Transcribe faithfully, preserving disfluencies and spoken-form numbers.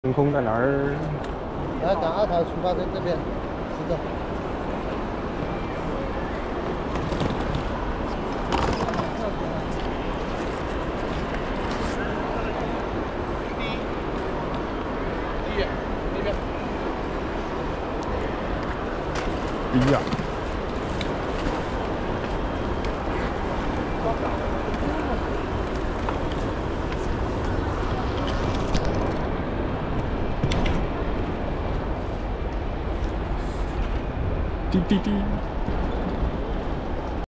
天空在哪儿？ 要赶二条出发在这边，是的。 哎呀！滴滴滴。